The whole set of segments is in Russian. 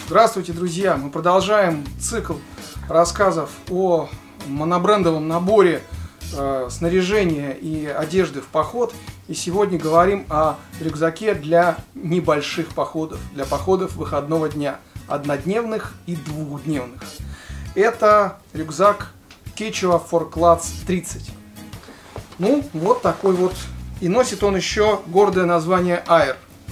Здравствуйте, друзья! Мы продолжаем цикл рассказов о монобрендовом наборе снаряжения и одежды в поход. И сегодня говорим о рюкзаке для небольших походов, для походов выходного дня, однодневных и двухдневных. Это рюкзак Quechua Forklaz 30. Ну, вот такой вот. И носит он еще гордое название Air.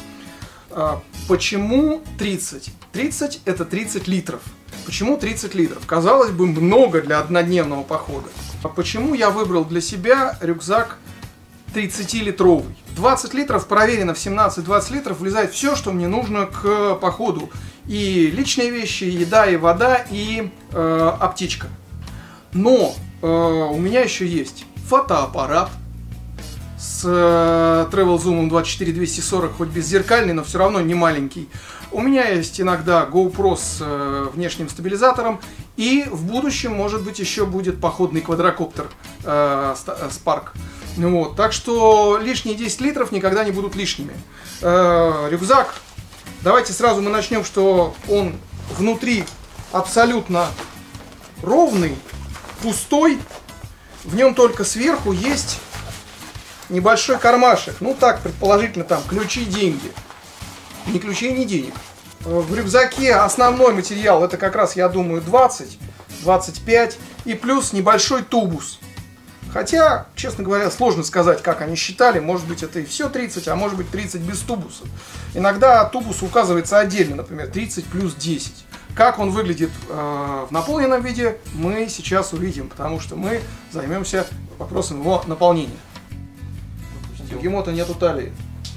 Почему 30? 30 это 30 литров. Почему 30 литров? Казалось бы, много для однодневного похода. А почему я выбрал для себя рюкзак 30-литровый? 20 литров проверено, в 17-20 литров влезает все, что мне нужно к походу. И личные вещи, и еда, и вода, и аптечка. Но у меня еще есть фотоаппарат с Travel Zoom 24-240, хоть беззеркальный, но все равно не маленький. У меня есть иногда GoPro с внешним стабилизатором. И в будущем, может быть, еще будет походный квадрокоптер Spark. Вот. Так что лишние 10 литров никогда не будут лишними. Рюкзак. Давайте сразу мы начнем, что он внутри абсолютно ровный, пустой. В нем только сверху есть небольшой кармашек. Ну так, предположительно, там ключи, деньги. Ни ключей, ни денег. В рюкзаке основной материал это как раз, я думаю, 20-25 и плюс небольшой тубус. Хотя, честно говоря, сложно сказать, как они считали. Может быть, это и все 30, а может быть 30 без тубуса. Иногда тубус указывается отдельно, например, 30 плюс 10. Как он выглядит в наполненном виде, мы сейчас увидим, потому что мы займемся вопросом его наполнения. У бегемота нету талии.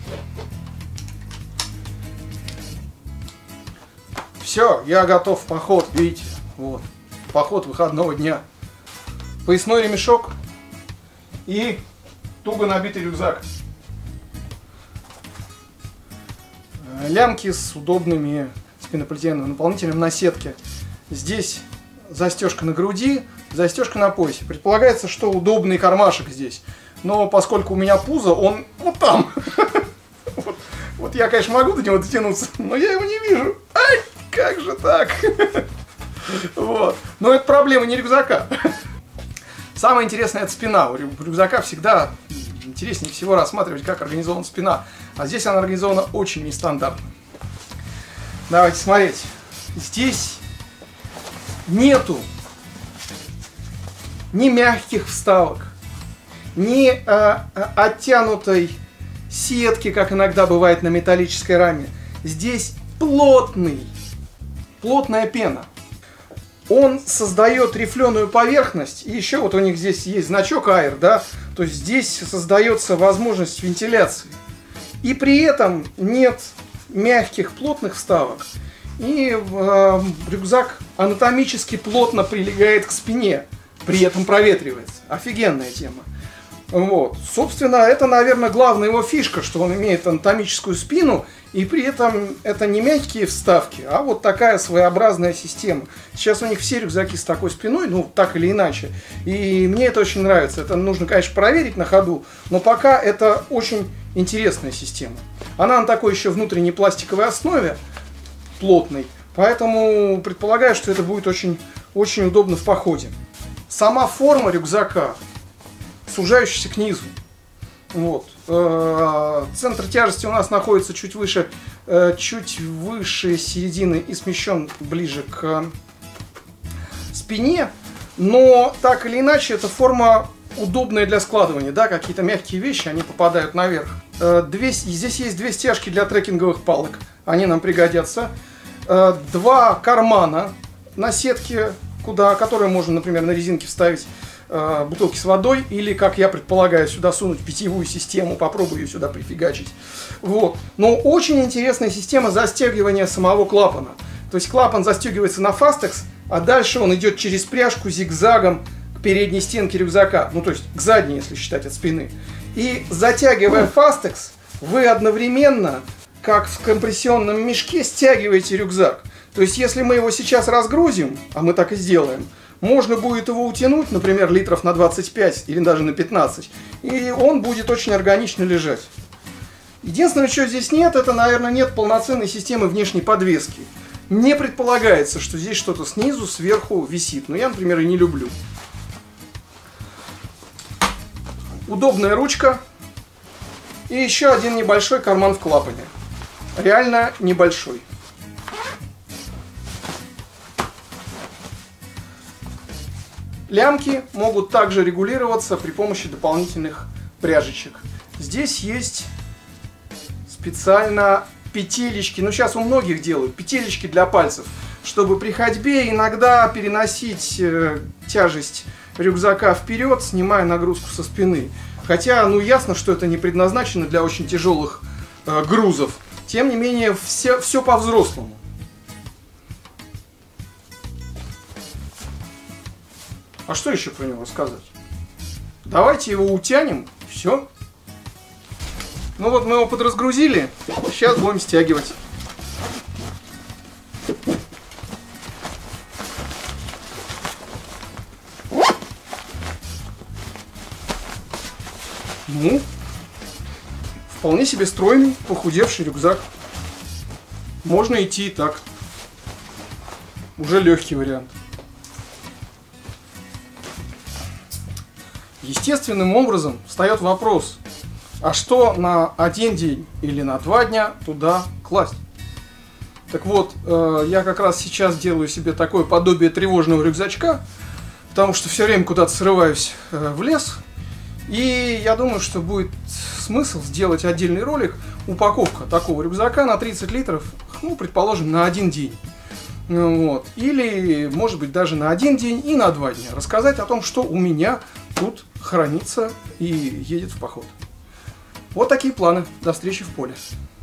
Все, я готов в поход, видите, вот, поход выходного дня. Поясной ремешок и туго набитый рюкзак. Лямки с удобными спинополиэтиленовым наполнителем на сетке. Здесь застежка на груди, застежка на поясе. Предполагается, что удобный кармашек здесь. Но поскольку у меня пузо, он вот там. Вот я, конечно, могу до него дотянуться, но я его не вижу. Ай, как же так? Вот. Но это проблема не рюкзака. Самое интересное — это спина. У рюкзака всегда интереснее всего рассматривать, как организована спина. А здесь она организована очень нестандартно. Давайте смотреть. Здесь нету ни мягких вставок, ни оттянутой сетки, как иногда бывает на металлической раме. Здесь плотная пена. Он создает рифленую поверхность. И еще вот у них здесь есть значок Air, да, то есть здесь создается возможность вентиляции. И при этом нет мягких плотных вставок. И рюкзак анатомически плотно прилегает к спине, при этом проветривается. Офигенная тема. Вот. Собственно, это, наверное, главная его фишка, что он имеет анатомическую спину, и при этом это не мягкие вставки, а вот такая своеобразная система. Сейчас у них все рюкзаки с такой спиной, ну, так или иначе. И мне это очень нравится. Это нужно, конечно, проверить на ходу, но пока это очень интересная система. Она на такой еще внутренней пластиковой основе, плотной, поэтому предполагаю, что это будет очень удобно в походе. Сама форма рюкзака сужающийся к низу. Вот. Центр тяжести у нас находится чуть выше середины и смещен ближе к спине. Но так или иначе, эта форма удобная для складывания. Да, какие-то мягкие вещи, они попадают наверх. Здесь есть две стяжки для трекинговых палок. Они нам пригодятся. Два кармана на сетке, которые можно, например, на резинке вставить бутылки с водой, или, как я предполагаю, сюда сунуть питьевую систему, попробую ее сюда прифигачить. Вот. Но очень интересная система застегивания самого клапана. То есть клапан застегивается на фастекс, а дальше он идет через пряжку зигзагом к передней стенке рюкзака, ну то есть к задней, если считать от спины. И затягивая фастекс, вы одновременно, как в компрессионном мешке, стягиваете рюкзак. То есть если мы его сейчас разгрузим, а мы так и сделаем, можно будет его утянуть, например, литров на 25 или даже на 15, и он будет очень органично лежать. Единственное, что здесь нет, это, наверное, нет полноценной системы внешней подвески. Не предполагается, что здесь что-то снизу, сверху висит. Но я, например, и не люблю. Удобная ручка. И еще один небольшой карман в клапане. Реально небольшой. Лямки могут также регулироваться при помощи дополнительных пряжечек. Здесь есть специально петелечки, ну сейчас у многих делают, петелечки для пальцев, чтобы при ходьбе иногда переносить тяжесть рюкзака вперед, снимая нагрузку со спины. Хотя, ну ясно, что это не предназначено для очень тяжелых грузов. Тем не менее, все по-взрослому. А что еще про него сказать? Давайте его утянем, все. Ну вот мы его подразгрузили, сейчас будем стягивать. Ну, вполне себе стройный, похудевший рюкзак. Можно идти и так. Уже легкий вариант. Естественным образом встает вопрос, а что на один день или на 2 дня туда класть? Так вот, я как раз сейчас делаю себе такое подобие тревожного рюкзачка, потому что все время куда-то срываюсь в лес. И я думаю, что будет смысл сделать отдельный ролик, упаковка такого рюкзака на 30 литров, ну, предположим, на 1 день. Вот. Или, может быть, даже на 1 день и на 2 дня. Рассказать о том, что у меня тут хранится и едет в поход. Вот такие планы. До встречи в поле.